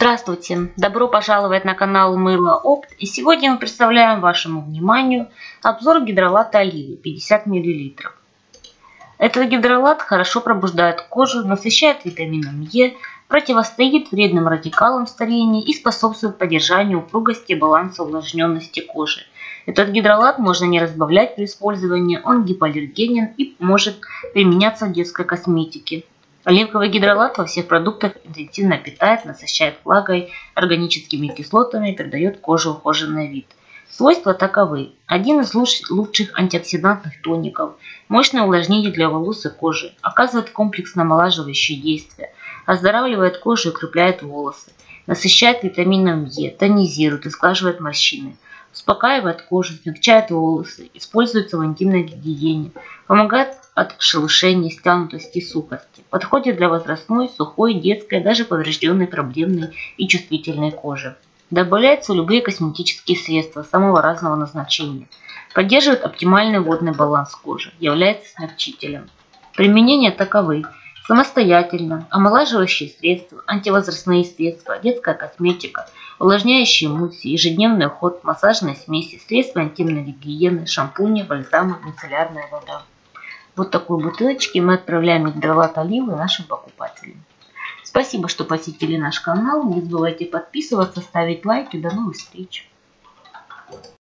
Здравствуйте! Добро пожаловать на канал Мыло Опт. И сегодня мы представляем вашему вниманию обзор гидролата оливы 50 мл. Этот гидролат хорошо пробуждает кожу, насыщает витамином Е, противостоит вредным радикалам старения и способствует поддержанию упругости и баланса увлажненности кожи. Этот гидролат можно не разбавлять при использовании, он гипоаллергенен и может применяться в детской косметике. Оливковый гидролат во всех продуктах интенсивно питает, насыщает влагой, органическими кислотами и придает коже ухоженный вид. Свойства таковы. Один из лучших антиоксидантных тоников, мощное увлажнение для волос и кожи, оказывает комплексно омолаживающее действие, оздоравливает кожу и укрепляет волосы, насыщает витамином Е, тонизирует и сглаживает морщины, успокаивает кожу, смягчает волосы, используется в интимной гигиене, помогает от шелушения, стянутости и сухости, подходит для возрастной, сухой, детской, даже поврежденной, проблемной и чувствительной кожи. Добавляются любые косметические средства самого разного назначения. Поддерживает оптимальный водный баланс кожи, является смягчителем. Применения таковы: самостоятельно, омолаживающие средства, антивозрастные средства, детская косметика, увлажняющие эмульсии, ежедневный уход, массажные смеси, средства интимной гигиены, шампуни, бальзамы, мицеллярная вода. Вот такой бутылочки мы отправляем гидролат оливы нашим покупателям. Спасибо, что посетили наш канал. Не забывайте подписываться, ставить лайки. До новых встреч!